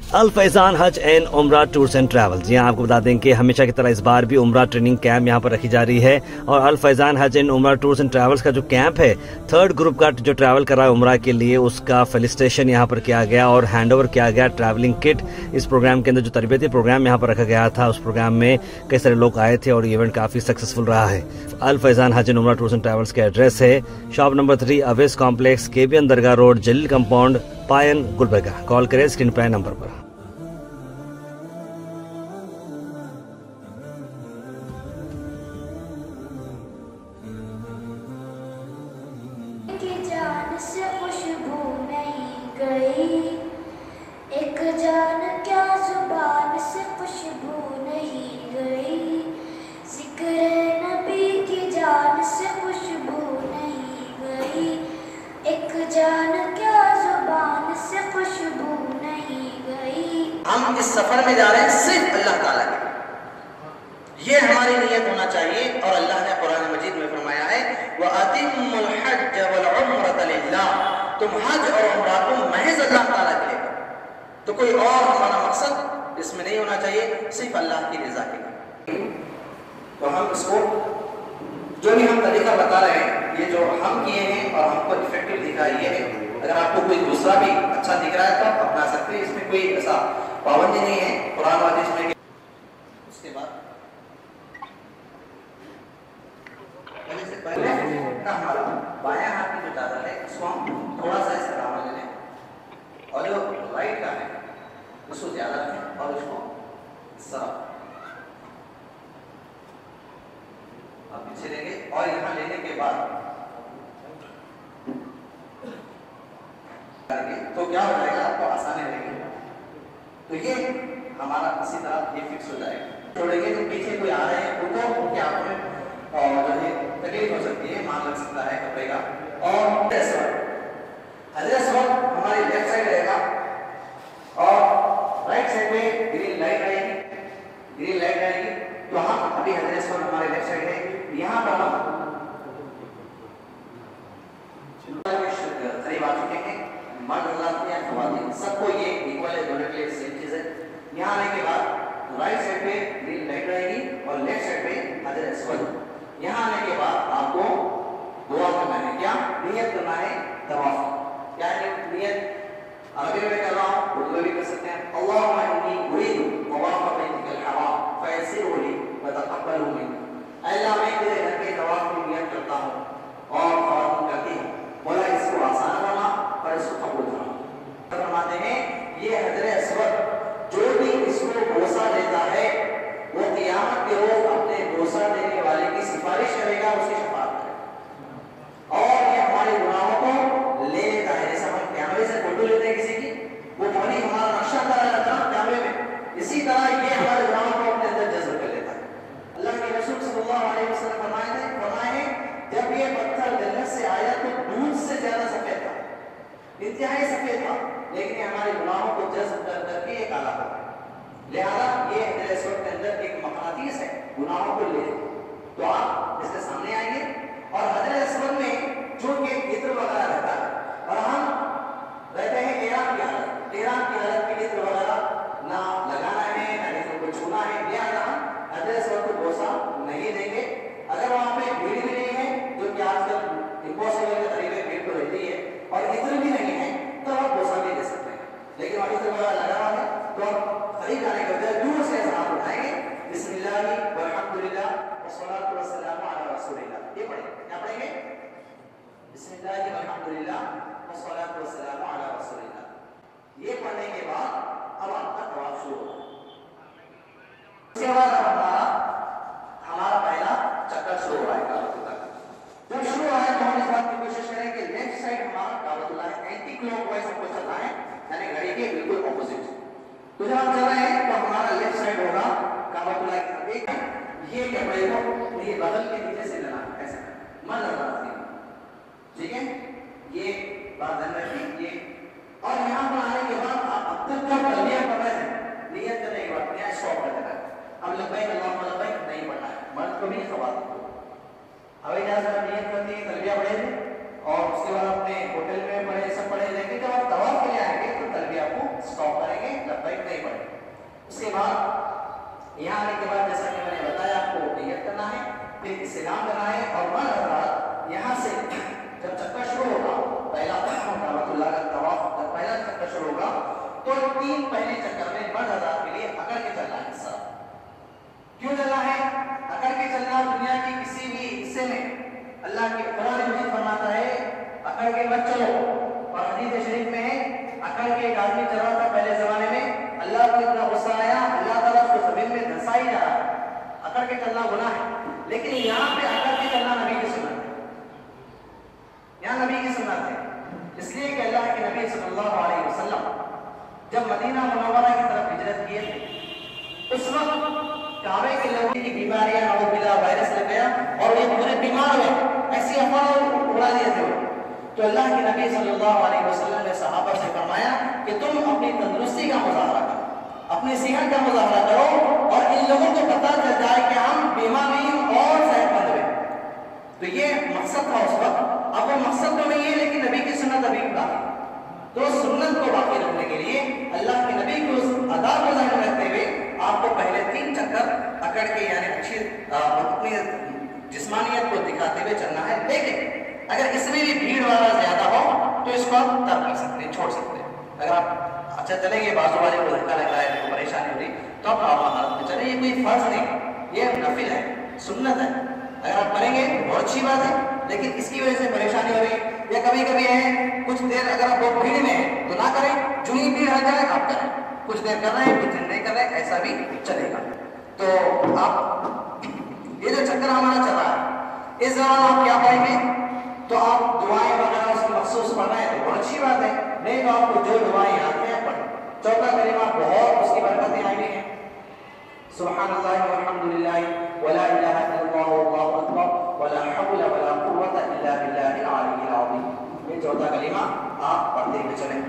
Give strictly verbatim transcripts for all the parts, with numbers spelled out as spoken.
Al Faizan Hajj and Umrah tours and travel. जी हाँ, आपको बता दें कि हमेशा की तरह इस बार भी उम्रा ट्रेनिंग कैंप यहाँ पर रखी जा रही है और अल Faizan Hajj and Umrah tours and travels का जो कैंप है, थर्ड ग्रुप का जो ट्रैवल कर रहा है उम्रा के लिए, उसका फेलिसिटेशन यहाँ पर किया गया और हैंडओवर किया गया ट्रैवलिंग किट। इस प्रोग्राम के अंदर जो तरबियती प्रोग्राम यहाँ पर रखा गया था, उस प्रोग्राम में कई सारे लोग आए थे और इवेंट काफी सक्सेसफुल रहा है। अल Faizan Hajj and Umrah tours and travels का एड्रेस है shop number three Awais complex, केबियन दरगाह रोड, जलील कंपाउंड, पायन, गुलबर्गा। कॉल करें स्क्रीन पर नंबर पर। से खुशबू नहीं गई, एक जान क्या जुबान से खुशबू नहीं गई, जिक्र नबी की जान से खुशबू नहीं गई, एक जान क्या जुबान से खुशबू नहीं गई। हम इस सफर में जा रहे हैं सिर्फ अल्लाह ताला के, ये हमारी नियत होना चाहिए। और अल्लाह ने कुरान मजीद में फरमाया है वअतिम्मुल हज्ज वल उम्रता लिल्लाह, तुम हज और उम्रा को महज अल्लाह ताला के लिए करो। तो कोई और हमारा मकसद इसमें नहीं होना चाहिए, सिर्फ अल्लाह की रज़ा के लिए। तो हम इसको जो भी हम तरीका बता रहे हैं, ये जो हम किए हैं और हमको इफेक्टिव दिखा ये है। अगर आपको कोई दूसरा भी अच्छा दिख रहा है तो आप अपना सकते हैं, इसमें कोई ऐसा पाबंदी नहीं है कुरान और हदीस में। उसके बाद पहले हमारा बायां हाथ की जो चादर है उसको हम थोड़ा सा इस तरह ले लें और जो राइट का है उसको ज्यादा रखें और उसको सरफ आप पीछे लेंगे और यहाँ लेने के बाद तो क्या हो जाएगा, आपको आसानी रहेगी। तो ये हमारा इसी तरह ये फिक्स हो जाएगा। छोड़ेंगे तो पीछे कोई आ रहे हैं उनको उनके आप में और जो है तकलीफ हो सकती है, मान लग सकता है कपड़े का। और हजरत हमारी लेफ्ट साइड रहेगा और राइट साइड में ग्रीन लाइट आएगी, ग्रीन लाइट आएगी तो हम अभी हजरत हमारे लेफ्ट साइड है, यहाँ पर हम करीब आ चुके हैं। मर्द या ख़वातीन सबको ये इक्वल है, दोनों के लिए सेम चीज़ है। यहाँ आने के बाद राइट साइड पे ग्रीन लाइट रहेगी और लेफ्ट साइड पे हजरत। यहाँ आने के बाद आपको दुआ करना है, क्या नियत करना है तवाफ। क्या नियत अरबी में कर रहा हूँ, उर्दू में भी कर सकते हैं। अल्लाहुम्मा इन्नी उरीदु तवाफ बैतिकल हराम फयस्सिरहु ली व तक़ब्बलहु मिन्नी। अल्लाह मैं तेरे घर के तवाफ की नियत करता हूँ और ख़वातीन करती हूँ, बोला इसको आसान बना और इसको कबूल करो। फरमाते हैं ये हजरे अस्वद जो भी इसको बोसा देता है वो क़यामत के रोज अपने बोसा देने वाले की सिफारिश करेगा, उसकी शफाअत करेगा और ये हमारे गुनाहों को ले लेता है। जैसे हम कैमरे से फोटो लेते हैं किसी की, वो पानी हमारा नक्शा कर लेता है कैमरे में, इसी तरह ये हमारे गुनाहों को अपने अंदर जज्ब कर लेता है। अल्लाह के रसूल सल्लल्लाहु अलैहि वसल्लम फरमाए थे फरमाए जब ये पत्थर जन्नत से आया तो दूध से ज्यादा सफेद था, इंतहाई सफेद था, लेकिन हमारे गुनाहों को जज्ब कर करके ये काला हो गया। लिहाजा ये हजरत अस्वद के अंदर एक मक़नातीस है, गुनाहों को ले। तो आप इसके सामने आइए और हजरत अस्वद में जो कि इत्र वगैरह रहता है और हम रहते हैं एहराम की हालत, एहराम की हालत में इत्र वगैरह ना लगाना है ना इत्र को छूना है, लिहाजा हम हजरत अस्वद को बोसा नहीं देंगे। अगर वहाँ पे भीड़ भी नहीं है, जो कि आजकल इम्पॉसिबल के तरीके भीड़ तो रहती है, और इत्र भी नहीं है तो आप बोसा भी दे सकते हैं। लेकिन वहाँ इत्र वगैरह लगा हुआ है तो आप खरीद आने के बजाय दूर से हाथ उठाएंगे, बिस्मिल्लाह वल्हम्दुलिल्लाह वस्सलातु वस्सलामु अला रसूलिल्लाह। ये पढ़ेंगे, क्या पढ़ेंगे? बिस्मिल्लाह वल्हम्दुलिल्लाह वस्सलातु वस्सलामु अला रसूलिल्लाह। ये पढ़ने के बाद अब आपका तवाफ शुरू होगा। उसके बाद हमारा हमारा पहला चक्कर शुरू हो जाएगा। जब शुरू आए तो हम इस बात की कोशिश करें कि लेफ्ट साइड हमारा काबतुल्लाह है, एंटी क्लॉकवाइज हमको चलना है, यानी घड़ी के बिल्कुल ऑपोजिट। तो जब हम चल रहे हैं तो हमारा लेफ्ट साइड होगा काबतुल्लाह की तरफ। एक ये कपड़े को ये बगल के नीचे से लेना ऐसा मन लगा, ठीक है, ये बात ध्यान रखिए। और यहाँ पर आने के बाद आप अब तक जो तलबिया पढ़ रहे हैं, नियत करने के बाद यहाँ स्टॉप कर देना है। अब लब्बैक अल्लाहुम्मा लब्बैक नहीं पढ़ना है, मर्द को भी, ख़वातीन को। हवाई जहाज में नियत करती है, तलबिया पढ़ेंगे और उसके बाद अपने होटल में पड़े सब पड़े, लेकिन जब आप तवाफ के लिए आएंगे तो तलबिया आपको स्टॉप करेंगे, लब्बैक नहीं पड़ेंगे। उसके बाद यहाँ आने के बाद जैसा कि मैंने बताया आपको नियत करना है, फिर सलाम करना है और मन हजरात यहाँ से जब चक्कर शुरू होगा, पहला काबतुल्लाह का तवाफ जब पहला चक्कर शुरू होगा तो तीन पहले चक्कर में मन हजरात के लिए अकड़ के चलना है। सर क्यों चलना है? अकड़ के चलना दुनिया की किसी भी हिस्से में अल्लाह के कुरान मजीद फरमाता है अकड़ के मत चलो, और हदीस शरीफ में है अकड़ के एक आदमी चला था पहले जमाने में, अल्लाह को इतना गुस्सा आया, अल्लाह ताला उसको जमीन में धंसा ही जा रहा। अकड़ के चलना गुनाह है, लेकिन यहाँ पे अकड़ के चलना नबी की सुन्नत है, यहाँ नबी की सुन्नत है। इसलिए कि अल्लाह के नबी सल्लल्लाहु अलैहि वसल्लम जब मदीना मुनव्वरा की तरफ हिजरत किए थे, उस वक्त काबे के लोगों की बीमारियां नौबिला वायरस लग गया और ये पूरे बीमार हुए, ऐसी अफवाह उड़ा दिए थे। तो अल्लाह के नबी सल्लल्लाहु अलैहि वसल्लम ने सहाबा से फरमाया कि तुम अपनी तंदुरुस्ती का मुजाहरा करो, अपनी सेहत का मुजाहरा करो और इन लोगों को पता चल जाए कि हम बीमार नहीं और सेहतमंद हुए। तो ये मकसद था उस वक्त। अब वो मकसद तो नहीं है, लेकिन नबी की सुन्नत अभी बाकी, तो सुन्नत को बाकी रखने के लिए अल्लाह के नबी को अदा को ज़ाहिर रखते हुए आपको पहले तीन चक्कर अकड़ के यानी अच्छी अपनी जिस्मानियत को दिखाते हुए चलना है। लेकिन अगर इसमें भी भीड़ वाला ज्यादा हो तो इसको आप तर्क कर सकते हैं, छोड़ सकते हैं। अगर आप अच्छा चलेंगे, बाजू वाले को धक्का लग रहा है, तो परेशानी हो रही, तो आप नॉर्मल हालत में चले, ये कोई फर्ज नहीं, ये नफिल है, सुन्नत है। अगर आप करेंगे बहुत अच्छी बात है, लेकिन इसकी वजह से परेशानी हो रही या कभी कभी है कुछ देर अगर आप बहुत भीड़ में है तो ना करें, जो ही भीड़ हट जाए आप करें, कुछ देर कर रहे हैं कुछ देर नहीं कर रहे हैं, ऐसा भी चलेगा। तो आप ये जो चक्कर हमारा चल रहा है इस दौरान आप क्या पढ़ेंगे, तो आप दुआएं वगैरह उसकी मखसूस पढ़ रहे हैं तो बहुत अच्छी बात है, नहीं तो आपको जो दुआएं आते हैं पढ़ें। चौथा कलीमा बहुत उसकी बरकतें आई हुई हैं, सुब्हानल्लाह वल्हम्दुलिल्लाह वला इलाहा इल्लल्लाह वल्लाहु अकबर वला हौला वला कुव्वता इल्ला बिल्लाहिल अलिय्यिल अज़ीम। ये चौथा कलीमा आप पढ़ते हुए चलें।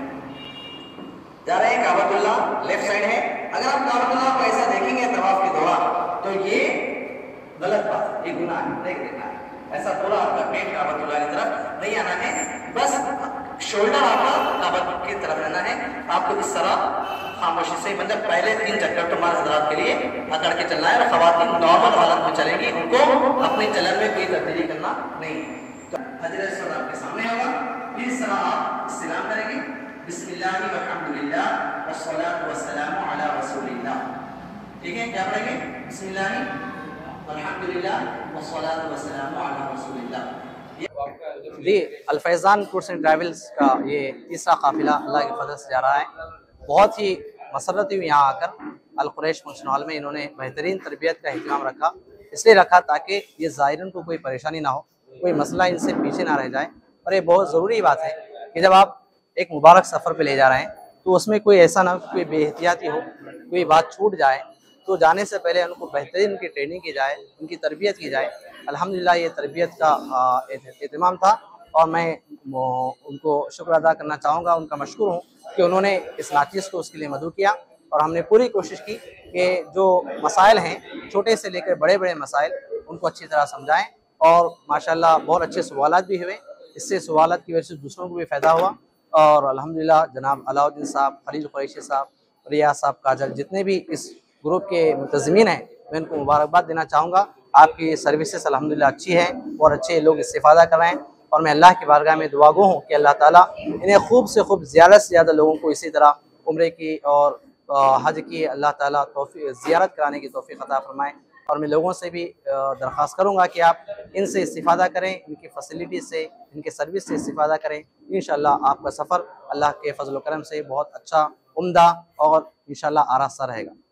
जा रहे हैं काबतुल्लाह, लेफ्ट साइड है। अगर आप काबतुल्लाह को ऐसा देखेंगे तवाफ के दौरान तो ये गलत बात है, ये गुनाह है, नहीं देखना है। ऐसा पूरा आपका पेट काबतुल्लाह की तरफ नहीं आना है, बस शोल्डर आपका काबा की तरफ रहना है। आपको इस तरह खामोशी से, मतलब पहले तीन चक्कर तो मार हजरात के लिए अकड़ के चलना है, और खवातीन नॉर्मल हालत में चलेंगी, उनको अपने चलन में कोई तब्दीली करना नहीं है। तो हजरत सर आपके सामने होगा, फिर इस तरह आप इस्लाम करेंगे, बिस्मिल्लाहि वल्हम्दुलिल्लाह वस्सलातु वस्सलामु अला रसूलिल्लाह। ठीक है, क्या पढ़ेंगे? बिस्मिल्लाहि वल्हम्दुलिल्लाह वस्सलातु वस्सलामु अला रसूलिल्लाह। जी, अल-फैज़ान टूर्स एंड ट्रैवल्स का ये तीसरा काफिला अल्लाह के फजल से जा रहा है। बहुत ही मसरत हुई यहाँ आकर। अल कुरैश फंक्शन हॉल में इन्होंने बेहतरीन तरबियत का एहतमाम रखा, इसलिए रखा ताकि ये ज़ायरीन को कोई परेशानी ना हो, कोई मसला इनसे पीछे ना रह जाए। और ये बहुत ज़रूरी बात है कि जब आप एक मुबारक सफ़र पे ले जा रहे हैं तो उसमें कोई ऐसा ना कोई बेहतियाती हो, कोई बात छूट जाए, तो जाने से पहले उनको बेहतरीन उनकी ट्रेनिंग की जाए, उनकी तरबियत की जाए। अल्हम्दुलिल्लाह ये तरबियत का एहतमाम था और मैं उनको शुक्र अदा करना चाहूँगा, उनका मशकूर हूँ कि उन्होंने इस नाचीज़ को उसके लिए मदऊ किया। और हमने पूरी कोशिश की कि जो मसाइल हैं, छोटे से लेकर बड़े बड़े मसाइल, उनको अच्छी तरह समझाएँ। और माशाल्लाह बहुत अच्छे सवालात भी हुए, इससे सवालात की वजह से दूसरों को भी फ़ायदा हुआ। और अल्हम्दुलिल्लाह जनाब अलाउद्दीन साहब, खलील कुरैशी साहब, रियाज साहब, काजल, जितने भी इस ग्रुप के मुंतज़मीन हैं, मैं उनको मुबारकबाद देना चाहूँगा। आपकी सर्विसेज अल्हम्दुलिल्लाह अच्छी है और अच्छे लोग इस्तेफ़ादा कर रहे हैं। और मैं अल्लाह की बारगाह में दुआ गो हूँ कि अल्लाह ताला इन्हें खूब से खूब ज़्यादा से ज़्यादा लोगों को इसी तरह उम्रे की और हज की अल्लाह ताला तौफ़ीक़ ज़ियारत कराने की तौफ़ीक़ अता फ़रमाए। और मैं लोगों से भी दरख्वास्त करूँगा कि आप इनसे इस्तिफ़ादा करें, इनकी फ़ैसिलिटी से, इनके सर्विस से इस्तिफ़ादा करें। इंशाअल्लाह आपका सफ़र अल्लाह के फ़ज़ल व करम से बहुत अच्छा, उम्दा और इंशाअल्लाह आरास्ता रहेगा।